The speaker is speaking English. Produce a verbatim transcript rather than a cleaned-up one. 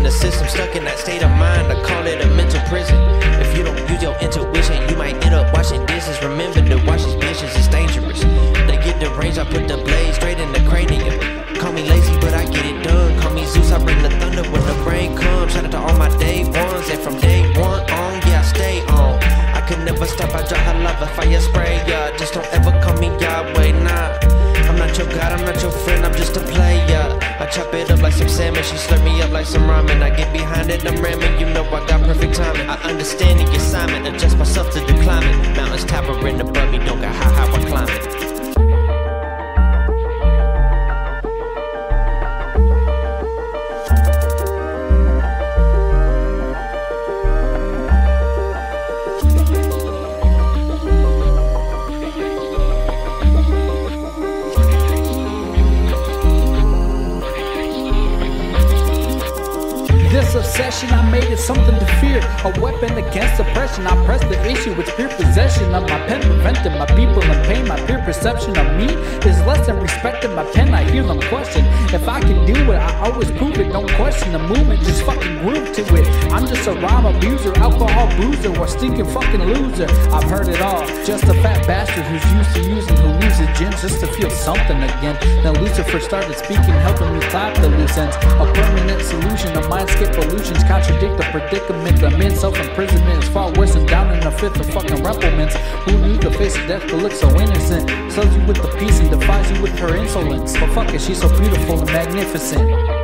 the system, stuck in that state of mind. I call it a mental prison. If you don't use your intuition, you might end up washing dishes. Remember to wash these dishes, it's dangerous. They get the range, I put the blade straight in the cranium. Call me lazy, but I get it done. Call me Zeus, I bring the thunder when the rain comes. Shout out to all my day ones, and from day one on, yeah, I stay on. I could never stop, I drop her love, a fire spray, yeah. Just don't ever call me Yahweh, nah. I'm not your God, I'm not your friend, I'm just a player. I chop it up like some salmon, she slurp me up like some ramen. I get behind it, I'm ramming, you know I got perfect timing. I understand the assignment, adjust myself to the climate. Mountains towering above me, don't got how high I climb it. This obsession, I made it something to fear. A weapon against oppression. I press the issue with pure possession of my pen, preventing my people in pain. My pure perception of me is less than respecting my pen. I hear them question. If I can do it, I always prove it. Don't question the movement, just fucking groove to it. I'm just a rhyme abuser, alcohol bruiser, or stinking fucking loser. I've heard it all. Just a fat bastard who's used to using, who loses gems just to feel something again. Then Lucifer started speaking, helping me clap the loose ends. A permanent solution of mindscape illusions contradict the predicament. I'm in self-imprisonment is far worse than down in the fifth of fucking repliments. Who knew the face of death could look so innocent? Sells you with the peace and defies you with her insolence. But fuck it, she's so beautiful and magnificent.